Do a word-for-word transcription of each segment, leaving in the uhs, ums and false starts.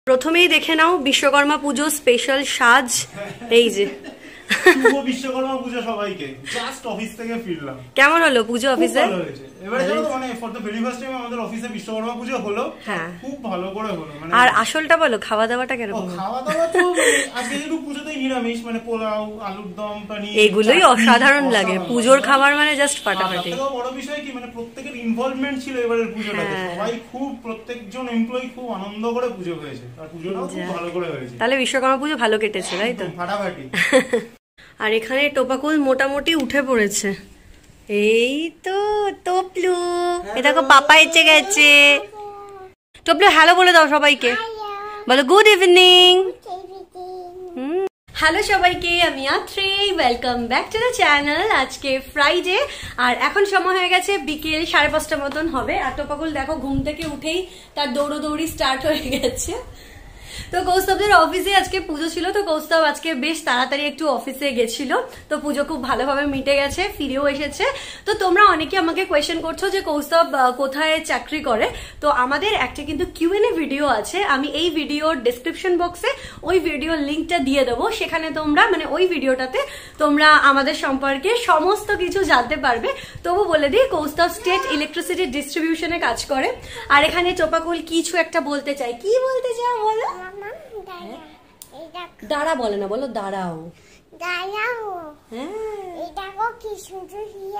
প্রথমেই দেখে নাও বিশ্বকর্মা পুজো স্পেশাল সাজ। এই যে বিশ্বকর্মা পুজো সবাইকে জাস্ট অফিস থেকে ফিরলাম। কেমন হলো পুজো অফিসে? ভালো হয়েছে। এবারে জানো তো মানে for the very first time আমাদের অফিসে বিশ্বকর্মা পুজো হলো। হ্যাঁ খুব ভালো করে হলো। মানে আর আসলটা বলো, খাওয়া দাওয়াটা কেমন? খাওয়া দাওয়া তো আজকে যেহেতু পুজোতে নিরামিষ, মানে পোলাও, আলুর দম, পানি, এগুলোই অসাধারণ লাগে। পুজোর খাবার মানে জাস্ট ফাটাফাটি। আর বড় বিষয় কি মানে প্রত্যেকের ইনভলভমেন্ট ছিল এবারের পুজোটাতে। সবাই খুব প্রত্যেকজন এমপ্লয়ি খুব আনন্দ করে পুজো হয়েছে। আর পুজোটাও খুব ভালো করে হয়েছে। তাহলে বিশ্বকর্মা পুজো ভালো কেটেছে তাই তো? ফাটাফাটি। আর এখানে টোপাকুল মোটামুটি উঠে পড়েছে। এই তো টপলু, এ দেখো পাপা এসে গেছে। টপলু হ্যালো বলে দাও সবাইকে, বলো গুড ইভিনিং। হ্যালো সবাইকে, আমি Atri, welcome back to the channel. আজকে ফ্রাইডে আর এখন সময় হয়ে গেছে বিকেল সাড়ে পাঁচটা মতন হবে। আর টোপাকুল দেখো ঘুম থেকে উঠেই তার দৌড়োদৌড়ি স্টার্ট হয়ে গেছে। তো কৌস্তবদের অফিসে আজকে পুজো ছিল, তো কৌস্তব আজকে বেশ তাড়াতাড়ি একটু অফিসে গেছিল। তো পুজো খুব ভালোভাবে মিটে গেছে, ফিরেও এসেছে। তো তোমরা অনেকে আমাকে কোয়েশ্চেন করছো যে কৌস্তব কোথায় চাকরি করে। তো আমাদের একটা কিন্তু কিউ এন এ ভিডিও আছে, আমি এই ভিডিওর ডেসক্রিপশন বক্সে ওই ভিডিওর লিঙ্কটা দিয়ে দেবো। সেখানে তোমরা মানে ওই ভিডিওটাতে তোমরা আমাদের সম্পর্কে সমস্ত কিছু জানতে পারবে। তবু বলে দিই কৌস্তব স্টেট ইলেকট্রিসিটি ডিস্ট্রিবিউশনে কাজ করে। আর এখানে টোপাকুল কিছু একটা বলতে চাই। কি বলতে চাও বলো? দাঁড়া বলে না, বলো দাঁড়াও। দাঁড়াও। এই দেখো কি সুন্দর হিয়া।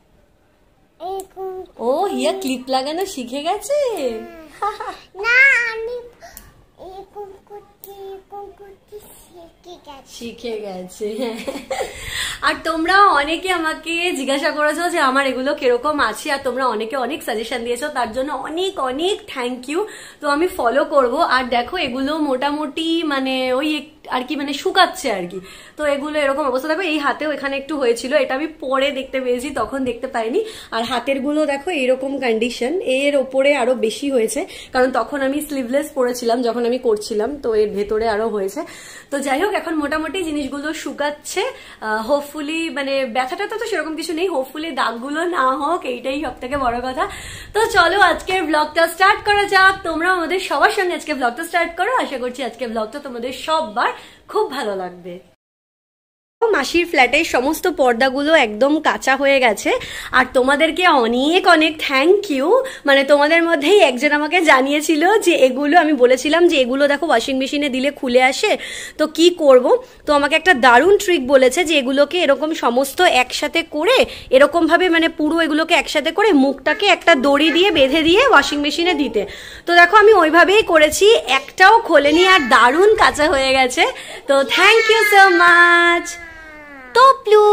ও হিয়া ক্লিপ লাগানো শিখে গেছে। না আমি এরকম করতে এরকম করতে শিখে গেছি। শিখে গেছে। আর তোমরা অনেকে আমাকে জিজ্ঞাসা করেছো যে আমার এগুলো কিরকম আছে, আর তোমরা অনেকে অনেক সাজেশন দিয়েছো, তার জন্য অনেক অনেক থ্যাংক ইউ। তো আমি ফলো করব। আর দেখো এগুলো মোটামুটি মানে ওই আর কি মানে শুকাচ্ছে আর কি। তো এগুলো এরকম অবস্থা। দেখো এই হাতেও এখানে একটু হয়েছিল, এটা আমি পরে দেখতে পেয়েছি, তখন দেখতে পাইনি। আর হাতের গুলো দেখো এরকম কন্ডিশন, এর ওপরে আরো বেশি হয়েছে, কারণ তখন আমি স্লিভলেস পরেছিলাম যখন আমি করছিলাম, তো এর ভেতরে আরো হয়েছে। তো যাই হোক এখন মোটামুটি জিনিসগুলো শুকাচ্ছে। হোপফুলি মানে ব্যথাটা তো সেরকম কিছু নেই, হোপফুলি দাগগুলো না হোক, এইটাই সব থেকে বড় কথা। তো চলো আজকে ব্লগটা স্টার্ট করা যাক। তোমরা আমাদের সবার সঙ্গে আজকে ব্লগটা স্টার্ট করো। আশা করছি আজকে ব্লগটা তোমাদের সববার খুব ভালো লাগবে। মাসির ফ্ল্যাটের সমস্ত পর্দাগুলো একদম কাঁচা হয়ে গেছে। আর তোমাদেরকে অনেক অনেক থ্যাংক ইউ। মানে তোমাদের মধ্যেই একজন আমাকে জানিয়েছিল যে এগুলো, আমি বলেছিলাম যে এগুলো দেখো ওয়াশিং মেশিনে দিলে খুলে আসে, তো কি করব। তো আমাকে একটা দারুণ ট্রিক বলেছে যে এগুলোকে এরকম সমস্ত একসাথে করে এরকম ভাবে মানে পুরো এগুলোকে একসাথে করে মুখটাকে একটা দড়ি দিয়ে বেঁধে দিয়ে ওয়াশিং মেশিনে দিতে। তো দেখো আমি ওইভাবেই করেছি, একটাও খোলেনি আর দারুণ কাঁচা হয়ে গেছে। তো thank you so much Toplu.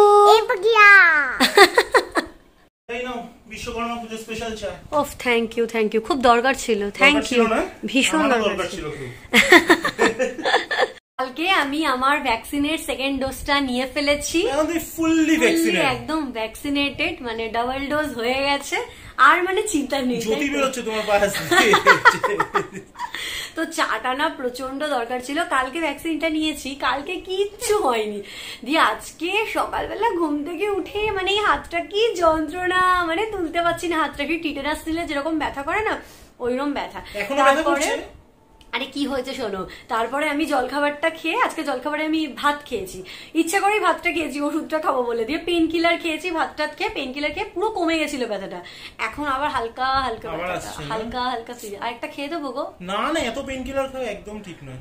Vishwakarma পুজো স্পেশাল চা। ওফ থ্যাংক ইউ থ্যাংক ইউ, খুব দরকার ছিল। থ্যাংক ইউ, ভীষণ দরকার ছিল। কালকে আমি আমার ভ্যাকসিনের সেকেন্ড ডোজটা নিয়ে ফেলেছি, ফুললি ভ্যাকসিনেটেড, একদম ভ্যাকসিনেটেড, মানে ডাবল ডোজ হয়ে গেছে। আর মানে চিন্তা নেই, জ্যোতি বের হচ্ছে তোমার পাশ দিয়ে। তো চাটা না প্রচন্ড দরকার ছিল। কালকে ভ্যাকসিনটা নিয়েছি, কালকে কিচ্ছু হয়নি। দিয়ে আজকে সকালবেলা ঘুম থেকে উঠে মানে এই হাতটা কি যন্ত্রণা, মানে তুলতে পারছি না হাতটাকে। টিটেনাস দিলে যেরকম ব্যথা করে না, ওইরকম ব্যথা। তারপরে আরে কি হয়েছে শোনো, তারপরে আমি জলখাবারটা খেয়ে, আজকে জলখাবারে আমি ভাত খেয়েছি, ইচ্ছা করেই ভাতটা খেয়েছি ওষুধটা খাবো বলে। দিয়ে পেন কিলার খেয়েছি, ভাতটা খেয়ে পেন কিলার খেয়ে পুরো কমে গেছিল ব্যথাটা। এখন আবার হালকা হালকা ব্যথাটা, হালকা হালকা। আর একটা খেয়ে দেবো গো? না না, এত পেন কিলার খাওয়া একদম ঠিক নয়।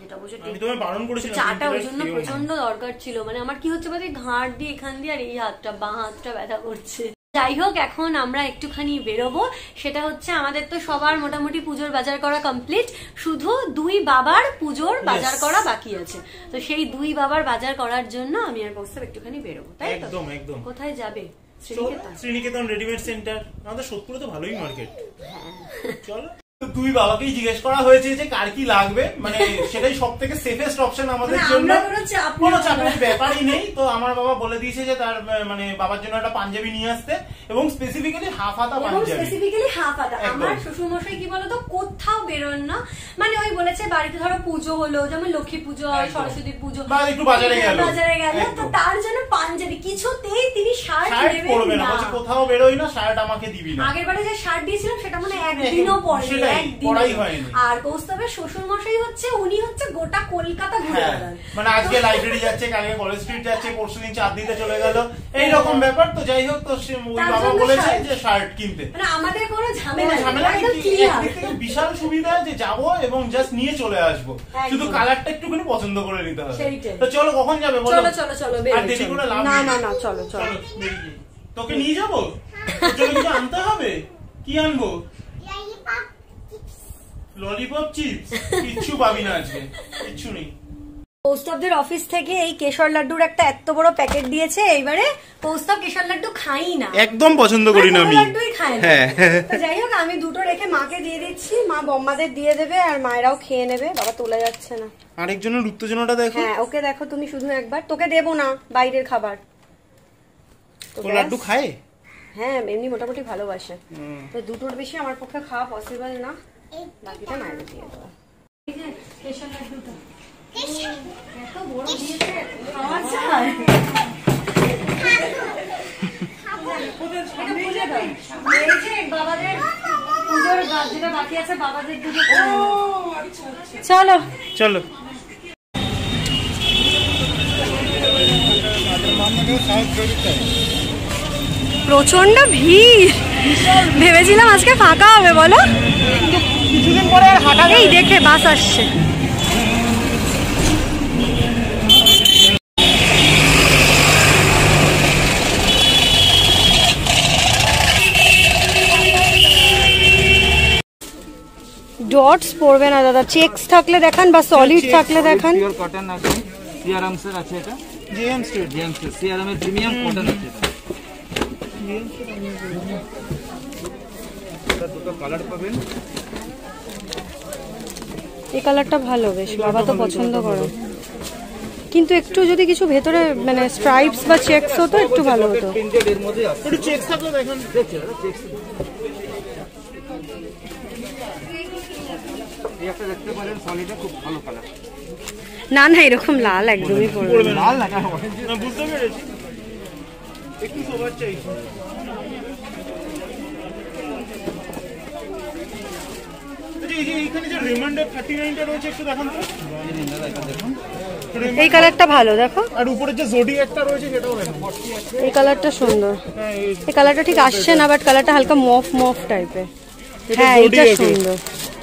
চাটা ওই জন্য প্রচন্ড দরকার ছিল। মানে আমার কি হচ্ছে বলতে, ঘাড় দিয়ে এখান দিয়ে আর এই হাতটা, বাঁ হাতটা ব্যথা করছে। যাই হোক এখন আমরা একটুখানি বেরোবো। সেটা হচ্ছে আমাদের তো সবার মোটামুটি পুজোর বাজার করা কমপ্লিট, শুধু দুই বাবার পুজোর বাজার করা বাকি আছে। তো সেই দুই বাবার বাজার করার জন্য আমি আর কৌস্তব একটুখানি বেরোবো, তাই তো? একদম একদম। কোথায় যাবে? শ্রীনিকেতন রেডিমেড সেন্টার, আমাদের সোদপুরে তো ভালোই মার্কেট। চলো। দুই বাবাকেই জিজ্ঞেস করা হয়েছে যে কার কি লাগবে, মানে সেটাই সব থেকে সেফেস্ট অপশন আমাদের জন্য, কোনো চাপের ব্যাপারই নেই। তো আমার বাবা বলে দিয়েছে যে তার মানে বাবার জন্য একটা পাঞ্জাবি নিয়ে আসতে, এবং স্পেসিফিক্যালি হাফ হাতা পাঞ্জাবি। স্পেসিফিক্যালি হাফ হাতা। আমার শ্বশুর মশাই কি বলতো, কোথাও বেরোন না, মানে ওই বলেছে বাড়িতে ধরো পুজো হলো, যেমন লক্ষ্মী পুজো, সরস্বতী পুজো, বা একটু বাজারে গেল বাজারে গেল তো তার জন্য পাঞ্জাবি, কিছুতেই তিনি শার্ট পরবে না। কোথাও বেরোই না, শার্ট আমাকে দিবি না। আগের বারে যে শার্ট দিয়েছিলাম সেটা মানে একদিনও পরে পড়াই হয়নি। আর কৌস্তবের শ্বশুর মশাই হচ্ছে উনি হচ্ছে গোটা কলকাতা ঘুরে বেড়ান, মানে আজকে লাইব্রেরি যাচ্ছে, কালকে কলেজ স্ট্রিট যাচ্ছে, পরশুদিন চাঁদনীতে চলে গেল, এইরকম ব্যাপার। তো যাই হোক, তো ওই বাবা বলেছে যে শার্ট কিনতে, মানে আমাদের কোনো ঝামেলা ঝামেলা বিশাল সুবিধা যে যাবো এবং জাস্ট নিয়ে চলে আসবো, শুধু কালারটা একটুখানি পছন্দ করে নিতে হবে। তো চলো কখন যাবে বলো? চলো চলো চলো, আর দেরি করে লাভ না না না, চলো চলো। তোকে নিয়ে যাবো, কিছু আনতে হবে। কি আনবো? Lollipop chips? কিচ্ছু পাবি না আজকে, কিচ্ছু নেই। কৌস্তবদের অফিস থেকে এই কেশর লাড্ডুর একটা এত বড় প্যাকেট দিয়েছে। এইবারে কৌস্তব কেশর লাড্ডু খাই না, একদম পছন্দ করি না আমি, লাড্ডুই খায় না। তো যাই হোক, আমি দুটো রেখে মাকে দিয়ে দিচ্ছি, মা বম্মাদের দিয়ে দেবে আর মায়েরাও খেয়ে নেবে। বাবা তোলা যাচ্ছে না, আরেকজনের উত্তেজনাটা দেখো। হ্যাঁ ওকে দেখো তুমি শুধু একবার, তোকে দেবো না বাইরের খাবার। তো লাড্ডু খায়? হ্যাঁ এমনি মোটামুটি ভালোবাসে, তো দুটোর বেশি আমার পক্ষে খাওয়া পসিবল না, বাকিটা মায়ের দিয়ে দেবো। এই যে কেশর লাড্ডুটা এত বড় দিয়েছে, খাওয়া যায়? বাবাদের পুজোর যেটা বাকি আছে, বাবাদের দুটো। চলো চলো। প্রচন্ড ভিড়, ভেবেছিলাম আজকে ফাঁকা হবে, বলো কিছুদিন পরে আর হাঁটা। এই দেখে বাস আসছে। ডটস পড়বে না দাদা, চেকস থাকলে দেখান বা সলিড থাকলে দেখান। পিওর কটন আছে, সিআরএমস এর আছে, এটা জেএমস জেএমস সিআরএম এর প্রিমিয়াম কটন আছে। এটা দুটো কালার পাবেন। এই কালারটা ভালো, বেশ বাবা তো পছন্দ করে, কিন্তু একটু যদি কিছু ভেতরে মানে স্ট্রাইপস বা চেকস হতো একটু ভালো হতো। প্রিন্টেড এর মধ্যে আছে, একটু চেকস থাকলে দেখেন। দেখছেন চেকস এই একটা দেখতে পারেন, সলিডে খুব ভালো কালার। না না এরকম লাল একদমই পড়বে না। লাল না, না বুঝতে পেরেছি, একটু সোবার চাই। এইখানে যে রিমান্ডার থার্টি নাইনটা রয়েছে একটু দেখান তো। এই কালারটা ভালো দেখো, আর উপরে যে জোডিয়াকটা রয়েছে সেটাও দেখো। এই কালারটা সুন্দর, এই কালারটা ঠিক আসছে না, বাট কালারটা হালকা মফ মফ টাইপের। হ্যাঁ এটা সুন্দর,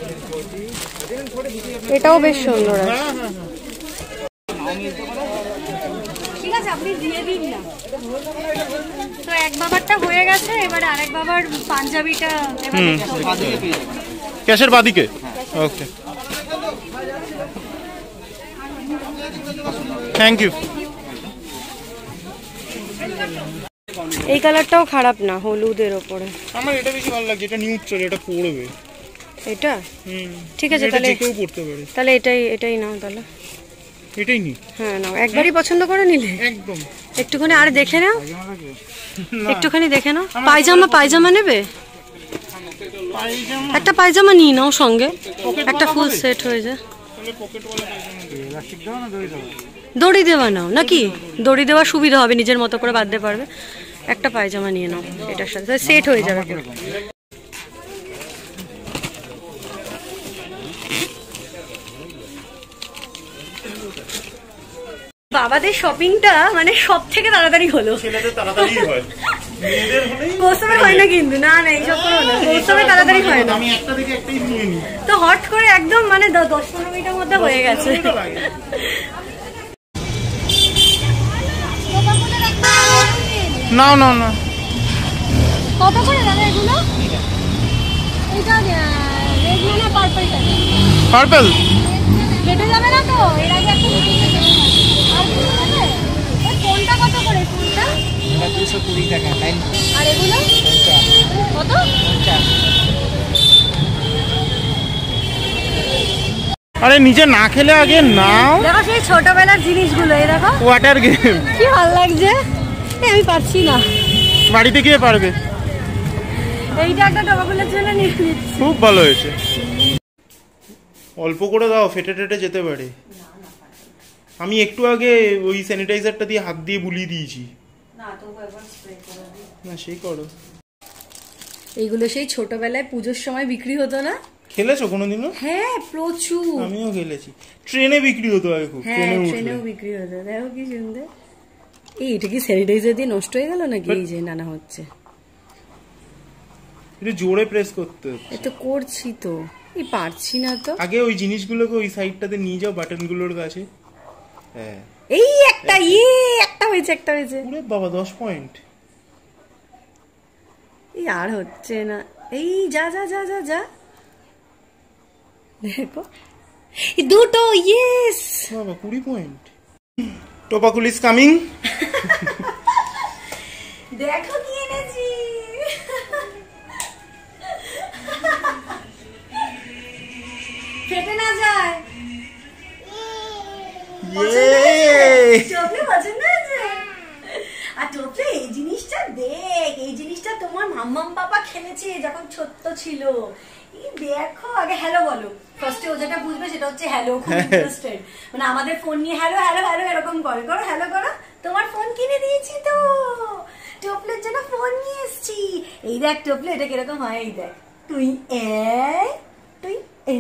এটাও বেশ সুন্দর আছে। ঠিক আছে আপনি দিয়ে দিন না। তো এক বাবারটা হয়ে গেছে, এবারে আরেক বাবার পাঞ্জাবিটা ক্যাশের বাদিকে। Okay thank you. এই কালারটাও খারাপ না, হলুদের ওপরে। আমার এটা বেশি ভালো লাগছে, এটা নিউট্রাল, এটা পড়বে। এটা হুম ঠিক আছে, তাহলে কেউ পড়তে পারে। তাহলে এটাই এটাই নাও তাহলে। এটাই নি? হ্যাঁ নাও, একবারই পছন্দ করে নিলে। একদম। একটুখানি আর দেখে নাও, একটুখানি দেখে নাও। পায়জামা পায়জামা নেবে? একটা পায়জামা নিয়ে নাও সঙ্গে, একটা ফুল সেট হয়ে যায়। দড়ি দেওয়া নাও নাকি? দড়ি দেওয়া সুবিধা হবে, নিজের মতো করে বাঁধতে পারবে। একটা পায়জামা নিয়ে নাও এটার সাথে, সেট হয়ে যাবে। বাবাদের শপিংটা মানে সব থেকে তাড়াতাড়ি হলো। ছেলেদের তাড়াতাড়ি হয়, মেয়েদের হলেই কৌস্তবে হয় না কিন্তু। না না এইসব করো না, কৌস্তবে তাড়াতাড়ি হয় না। আমি একটা থেকে একটাই নিয়ে নিই, তো হট করে একদম মানে দশ পনেরো মিনিটের মধ্যে হয়ে গেছে। না না না কত করে দাদা এগুলো? এটা রেড না পার্পলটা? পার্পল কেটে যাবে না তো? এর আগে একটা আর কিছু হবে? ওই কোনটা কত করে? কোনটা এটা দুশো কুড়ি টাকা। আর এগুলো কত? আরে নিচে না খেলে আগে নাও। দেখো সেই ছোটবেলার জিনিসগুলো, এই দেখো ওয়াটার গেম, কি ভালো লাগছে। আমি পারছি না, বাড়িতে গিয়ে পারবে। এইটা একটা টবাগুলোর জন্য নিয়ে নিচ্ছি। খুব ভালো হয়েছে, অল্প করে দাও, ফেটে টেটে যেতে পারে। আমি একটু আগে ওই স্যানিটাইজারটা দিয়ে হাত দিয়ে বুলিয়ে দিয়েছি। না সেই করো। এইগুলো সেই ছোটবেলায় পুজোর সময় বিক্রি হতো না? খেলেছো কোনোদিনও? হ্যাঁ প্রচুর, আমিও খেলেছি। ট্রেনে বিক্রি হতো আগে খুব। হ্যাঁ ট্রেনেও বিক্রি হতো। দেখো কি সুন্দর। এই এটা কি স্যানিটাইজার দিয়ে নষ্ট হয়ে গেল নাকি? এই যে নানা হচ্ছে, এটা জোরে প্রেস করতে হচ্ছে। এ তো করছি তো, এই পারছি না তো। আগে ওই জিনিসগুলোকে ওই সাইডটাতে নিয়ে যাও বাটনগুলোর কাছে। হ্যাঁ এই একটা, ইয়ে একটা হয়েছে, একটা হয়েছে। পুরো বাবা দশ পয়েন্ট। এই আর হচ্ছে না। এই যা যা যা যা যা, দেখো দুটো, ইয়েস বাবা কুড়ি পয়েন্ট। টোপাকুল is coming. দেখো কি এনেছি। ফেটে না যায়। টোপলে পছন্দ হয়েছে? আর টোপলে এই জিনিসটা দেখ, এই জিনিসটা তোমার মাম্মাম পাপা খেলেছে যখন ছোট্ট ছিল। এই দেখো, আগে হ্যালো বলো। ফার্স্টে ও যেটা বুঝবে সেটা হচ্ছে হ্যালো, খুব ইন্টারেস্টেড। মানে আমাদের ফোন নিয়ে হ্যালো হ্যালো হ্যালো এরকম করে, করো হ্যালো করো। তোমার ফোন কিনে দিয়েছি তো, টোপলের জন্য ফোন নিয়ে এসছি। এই দেখ টোপলে, এটা কিরকম হয়, এই দেখ। তুই এ তুই এ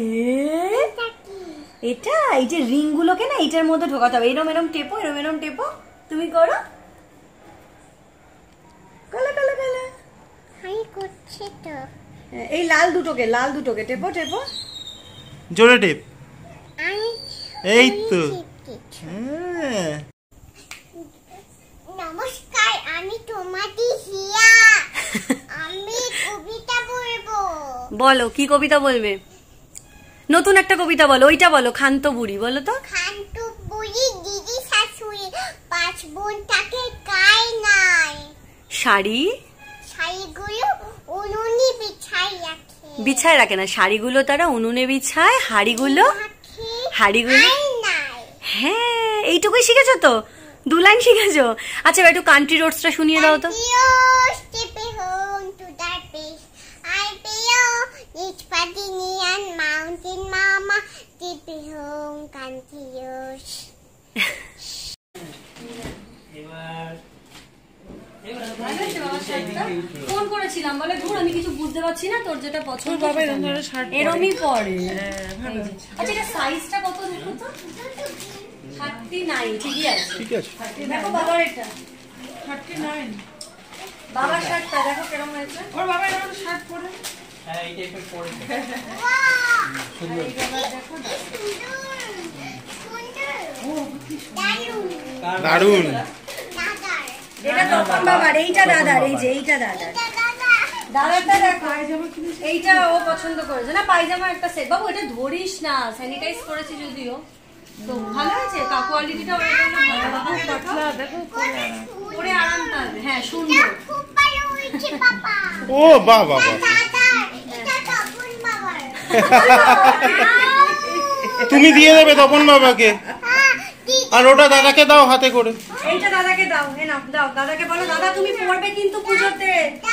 এটা, এই যে রিং গুলোকে না এইটার মধ্যে ঢোকাতে হবে। এরম এরম টেপো, এরম এরম টেপো। তুমি করো, কলা কলা কলা। হাই করছে তো। এই লাল দুটোকে, লাল দুটোকে টেপো টেপো, জোরে টেপ। আমি এই তো। হ্যাঁ। নমস্কার, আমি তোমাদের হিয়া। আমি কবিতা বলবো। বলো কি কবিতা বলবে? নতুন একটা কবিতা বলো, ওইটা বলো, খান্ত বুড়ি বলো তো। খান্তু বুড়ি দিদি শাশুড়ি, পাঁচ বোন তাকে কাই নাই। শাড়ি শাড়িগুলো উনুনে বিছাই রাখে। বিছায় রাখে না, শাড়িগুলো তারা উনুনে বিছায়, হাড়িগুলো রাখে হাড়িগুলো আই নাই। হ্যাঁ এইটুকুই শিখেছো তো, দু লাইন শিখেছো। আচ্ছা এবার একটু কান্ট্রি রোডসটা শুনিয়ে দাও তো। Adios, step home to that place. I feel each Padinian mountain mama, step home continuous. Phone করেছিলাম, বলে ধুর আমি কিছু বুঝতে পারছি না, তোর যেটা পছন্দ এরমই পরে। আচ্ছা এটা সাইজটা কত দেখো তো? থার্টি নাইন, ঠিকই আছে। ঠিক আছে। দেখো বাবার এটা থার্টি নাইন, বাবার শার্টটা দেখো কেরম হয়েছে। ওর বাবা এরকম শার্ট পরে, হ্যাঁ এই টাইপের পরে। দারুন। এটা তপন বাবার, এইটা দাদার, এই যে এইটা দাদার, দাদারটা দেখো। এইটা ও পছন্দ করেছে না, পায়জামা একটা সেট। বাবু এটা ধরিস না, স্যানিটাইজ করেছি যদিও। তো ভালো আছে, কোয়ালিটিটা পরে আরাম পাবে। হ্যাঁ সুন্দর। ও বাহ বাহ বাহ। তুমি দিয়ে দেবে তপন বাবাকে, আর ওটা দাদাকে দাও হাতে করে। এইটা দাদাকে দাও, এ নাও দাও, দাদাকে বলো দাদা তুমি পড়বে কিন্তু পুজোতে।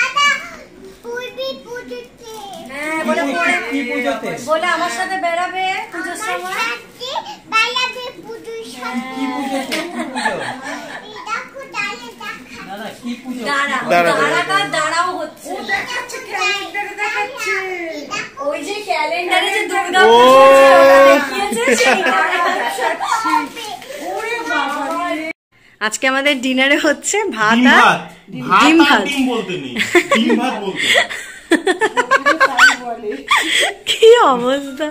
হ্যাঁ বলে পড়ে, বলে আমার সাথে বেড়াবে পুজোর সময়। দাঁড়াও হচ্ছে, ওই যে ক্যালেন্ডারে যে দুর্গা আজকে আমাদের ডিনারে হচ্ছে ভাত আর ডিম ভাত। কি অবস্থা।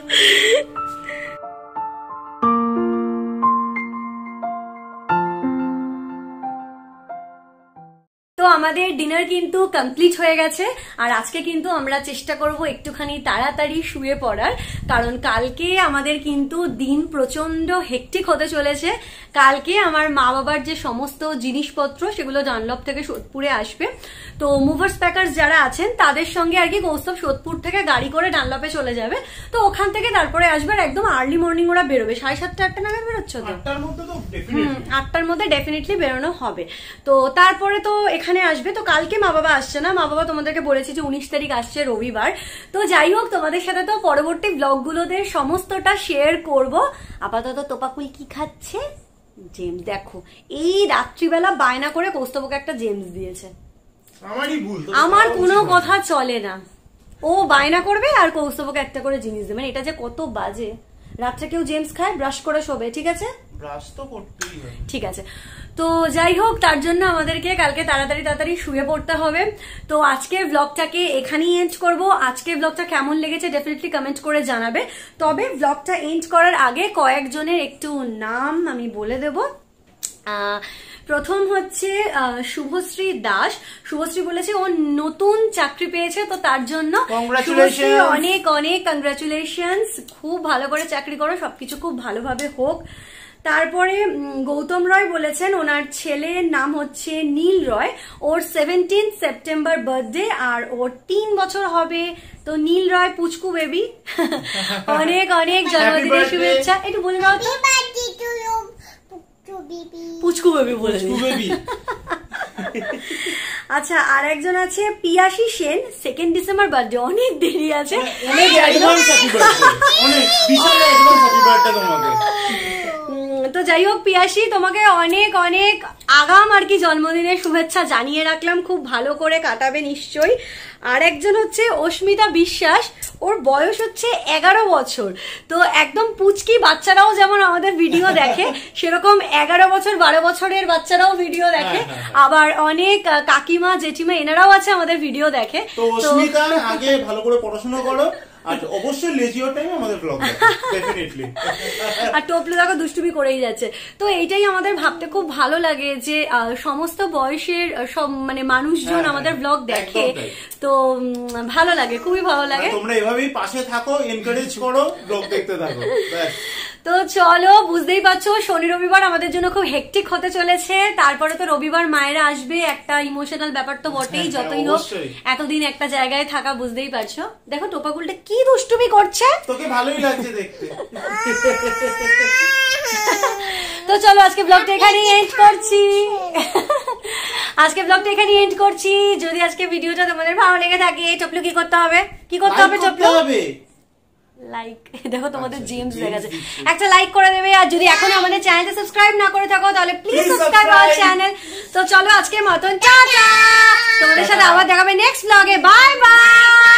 তো আমাদের ডিনার কিন্তু কমপ্লিট হয়ে গেছে, আর আজকে কিন্তু আমরা চেষ্টা করব একটুখানি তাড়াতাড়ি শুয়ে পড়ার, কারণ কালকে আমাদের কিন্তু দিন প্রচন্ড হেকটিক হতে চলেছে। কালকে আমার মা বাবার যে সমস্ত জিনিসপত্র সেগুলো ডানলপ থেকে সোদপুরে আসবে। তো মুভার্স প্যাকার্স যারা আছেন তাদের সঙ্গে আর কি কৌস্তব সোদপুর থেকে গাড়ি করে ডানলপে চলে যাবে। তো ওখান থেকে তারপরে আসবে, আর একদম আর্লি মর্নিং ওরা বেরোবে। সাড়ে সাতটা আটটা নাগাদ বেরোচ্ছ তো? আটটার মধ্যে ডেফিনেটলি বেরোনো হবে। তো তারপরে তো এখানে আসবে। তো কালকে মা বাবা আসছে না, মা বাবা তোমাদেরকে বলেছি যে উনিশ তারিখ আসছে রবিবার। তো যাই হোক তোমাদের সাথে তো পরবর্তী ব্লগগুলোতে সমস্তটা শেয়ার করব। আপাতত তোপাকুল কি খাচ্ছে? জেমস। দেখো এই রাত্রিবেলা বায়না করে কৌস্তবকে একটা জেমস দিয়েছে। আমারই ভুল, আমার কোনো কথা চলে না। ও বায়না করবে আর কৌস্তবকে একটা করে জিনিস দেবে। এটা যে কত বাজে, রাত্রে কেউ জেমস খায়, ব্রাশ করে শোবে, ঠিক আছে? ব্রাশ তো করতেই হবে। ঠিক আছে, তো যাই হোক, তার জন্য আমাদেরকে কালকে তাড়াতাড়ি তাড়াতাড়ি শুয়ে পড়তে হবে। তো আজকের ব্লগটাকে এখানেই এন্ড করব। আজকের ব্লগটা কেমন লেগেছে ডেফিনেটলি কমেন্ট করে জানাবে। তবে ব্লগটা এন্ড করার আগে কয়েকজনের একটু নাম আমি বলে দেব। প্রথম হচ্ছে শুভশ্রী দাস। শুভশ্রী বলেছে ও নতুন চাকরি পেয়েছে, তো তার জন্য শুভশ্রী অনেক অনেক কংগ্রাচুলেশনস। খুব ভালো করে চাকরি করো, সবকিছু খুব ভালোভাবে হোক। তারপরে গৌতম রয় বলেছেন ওনার ছেলের নাম হচ্ছে নীল রয়, ওর সেভেন্টিন সেপ্টেম্বর বার্থডে আর ওর তিন বছর হবে। তো নীল রয় পুচকু বেবি, অনেক অনেক জন্মদিনের শুভেচ্ছা। একটু বলে দাও তো। পুচকু বেবি বলে। আচ্ছা, আর একজন আছে Piyasi Sen, second December birthday, অনেক দেরি আছে। তো যাই হোক পিয়াসী, তোমাকে অনেক অনেক আগাম আর কি জন্মদিনের শুভেচ্ছা জানিয়ে রাখলাম, খুব ভালো করে কাটাবে নিশ্চয়ই। আর একজন হচ্ছে অস্মিতা বিশ্বাস, ওর বয়স হচ্ছে এগারো বছর। তো একদম পুচকি বাচ্চারাও যেমন আমাদের ভিডিও দেখে, সেরকম এগারো বছর বারো বছরের বাচ্চারাও ভিডিও দেখে। আবার অনেক কাকিমা জেঠিমা এনারাও আছে আমাদের ভিডিও দেখে। তো অস্মিতা আগে ভালো করে পড়াশোনা করো, আর অবশ্যই লেজিওর টাইমে আমাদের ব্লগ ডেফিনেটলি। আর টপলু দেখো দুষ্টুমি করেই যাচ্ছে। তো এইটাই আমাদের ভাবতে খুব ভালো লাগে যে সমস্ত বয়সের সব মানে মানুষজন আমাদের ব্লগ দেখে, তো ভালো লাগে, খুবই ভালো লাগে। তোমরা এভাবেই পাশে থাকো, এনকারেজ করো, ব্লগ দেখতে থাকো। তো চলো, বুঝতেই পারছো শনি রবিবার আমাদের জন্য খুব হেকটিক হতে চলেছে। তারপরে তো রবিবার মায়েরা আসবে, একটা ইমোশনাল ব্যাপার তো বটেই, যতই হোক এতদিন একটা জায়গায় থাকা, বুঝতেই পারছো। দেখো টোপাগুলটা কি দুষ্টুমি করছে, তোকে ভালোই লাগছে দেখতে। তো চলো আজকে ব্লগটা এখানেই এন্ড করছি। আজকে ব্লগটা এখানেই এন্ড করছি। যদি আজকে ভিডিওটা তোমাদের ভালো লেগে থাকে, টপলু কি করতে হবে? কি করতে হবে টপলু? লাইক, দেখো তোমাদের জেমস দেখাচ্ছে, একটা লাইক করে দেবে। আর যদি এখনো আমাদের চ্যানেলটা সাবস্ক্রাইব না করে থাকো তাহলে প্লিজ সাবস্ক্রাইব আওয়ার চ্যানেল। তো চলো আজকের মতন টাটা, তোমাদের সাথে আবার দেখাবে নেক্সট ব্লগে। Bye by.